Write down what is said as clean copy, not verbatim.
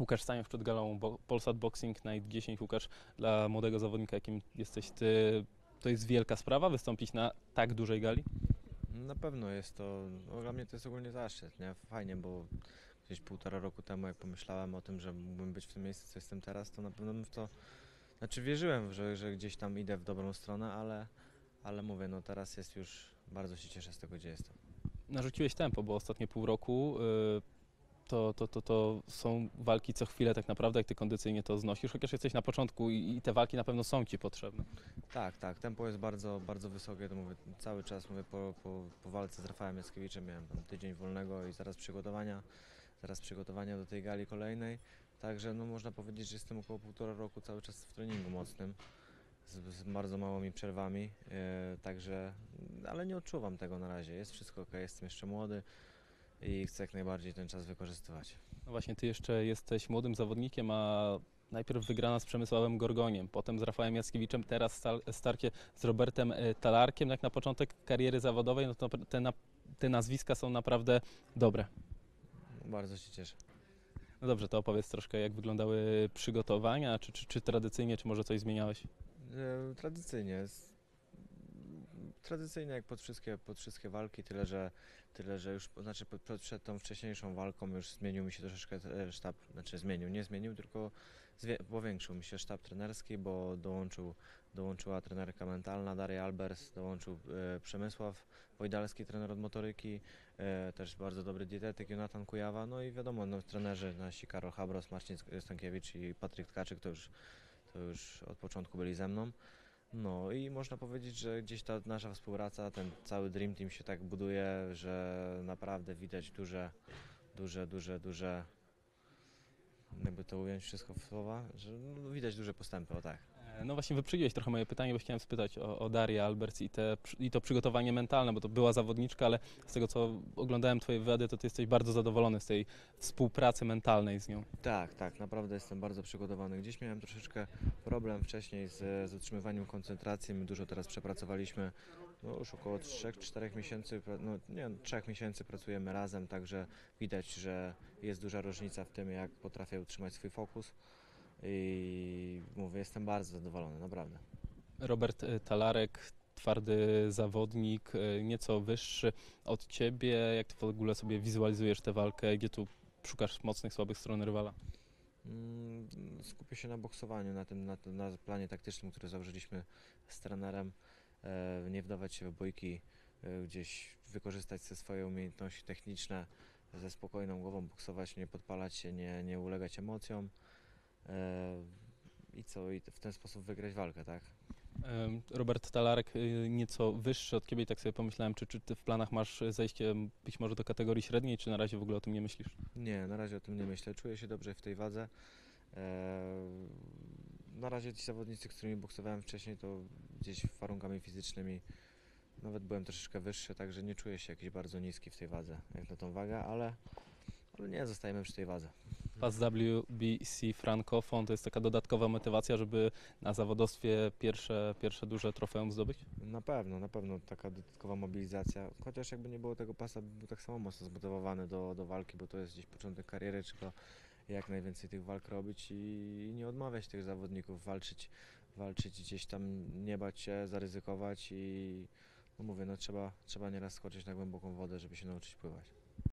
Łukasz Staniów przed galą Polsat Boxing Night 10. Łukasz, dla młodego zawodnika, jakim jesteś ty, to jest wielka sprawa wystąpić na tak dużej gali? Na pewno jest to, no, dla mnie to jest ogólnie zaszczyt, nie? Fajnie, bo gdzieś 1,5 roku temu, jak pomyślałem o tym, że mógłbym być w tym miejscu, co jestem teraz, to na pewno bym w to, znaczy wierzyłem, że gdzieś tam idę w dobrą stronę, ale mówię, no teraz jest już, bardzo się cieszę z tego, gdzie jestem. Narzuciłeś tempo, bo ostatnie pół roku to są walki co chwilę tak naprawdę, jak ty kondycyjnie to znosisz, chociaż jesteś na początku i te walki na pewno są ci potrzebne. Tak, tak, tempo jest bardzo, bardzo wysokie, to mówię, cały czas mówię, po walce z Rafałem Jackiewiczem miałem tam tydzień wolnego i zaraz przygotowania do tej gali kolejnej, także no można powiedzieć, że jestem około 1,5 roku cały czas w treningu mocnym, z bardzo małymi przerwami, także, ale nie odczuwam tego na razie, jest wszystko ok, jestem jeszcze młody i chcę jak najbardziej ten czas wykorzystywać. No właśnie, ty jeszcze jesteś młodym zawodnikiem, a najpierw wygrana z Przemysławem Gorgoniem, potem z Rafałem Jackiewiczem, teraz starcie z Robertem Talarkiem. Jak na początek kariery zawodowej, no to te nazwiska są naprawdę dobre. Bardzo się cieszę. No dobrze, to opowiedz troszkę, jak wyglądały przygotowania, czy tradycyjnie, czy może coś zmieniałeś? Tradycyjnie, tradycyjnie jak pod wszystkie walki, tyle że już, znaczy przed tą wcześniejszą walką już zmienił mi się troszeczkę sztab, znaczy nie zmienił, tylko powiększył mi się sztab trenerski, bo dołączyła trenerka mentalna Daria Albers, dołączył Przemysław Wojdalski, trener od motoryki, też bardzo dobry dietetyk Jonatan Kujawa, no i wiadomo, no, trenerzy nasi Karol Habros, Marcin Stankiewicz i Patryk Tkaczyk to już od początku byli ze mną. No i można powiedzieć, że gdzieś ta nasza współpraca, ten cały Dream Team się tak buduje, że naprawdę widać duże, jakby to ująć wszystko w słowa, że no, widać duże postępy, o tak. No właśnie wyprzedziłeś trochę moje pytanie, bo chciałem spytać o Darię Alberts i to przygotowanie mentalne, bo to była zawodniczka, ale z tego co oglądałem twoje wywiady, to ty jesteś bardzo zadowolony z tej współpracy mentalnej z nią. Tak, tak, naprawdę jestem bardzo przygotowany. Gdzieś miałem troszeczkę problem wcześniej z utrzymywaniem koncentracji. My dużo teraz przepracowaliśmy, no już około 3-4 miesięcy, no nie wiem, 3 miesięcy pracujemy razem, także widać, że jest duża różnica w tym, jak potrafię utrzymać swój fokus i mówię, jestem bardzo zadowolony, naprawdę. Robert Talarek, twardy zawodnik, nieco wyższy od ciebie. Jak ty w ogóle sobie wizualizujesz tę walkę? Gdzie tu szukasz mocnych, słabych stron rywala? Skupię się na boksowaniu, na planie taktycznym, który założyliśmy z trenerem. Nie wdawać się w bójki, gdzieś wykorzystać swoje umiejętności techniczne, ze spokojną głową boksować, nie podpalać się, nie ulegać emocjom i co, i w ten sposób wygrać walkę, tak? Robert Talarek, nieco wyższy od ciebie, i tak sobie pomyślałem, czy ty w planach masz zejście być może do kategorii średniej, czy na razie w ogóle o tym nie myślisz? Nie, na razie o tym nie myślę, czuję się dobrze w tej wadze. Na razie ci zawodnicy, z którymi boksowałem wcześniej, to gdzieś warunkami fizycznymi nawet byłem troszeczkę wyższy, także nie czuję się jakiś bardzo niski w tej wadze, jak na tą wagę, ale nie, zostajemy przy tej wadze. Pas WBC Francophone to jest taka dodatkowa motywacja, żeby na zawodowstwie pierwsze duże trofeum zdobyć? Na pewno taka dodatkowa mobilizacja, chociaż jakby nie było tego pasa, był tak samo mocno zmotywowany do walki, bo to jest gdzieś początek kariery, trzeba jak najwięcej tych walk robić i nie odmawiać tych zawodników, walczyć gdzieś tam, nie bać się, zaryzykować i no mówię, no trzeba nieraz skoczyć na głęboką wodę, żeby się nauczyć pływać.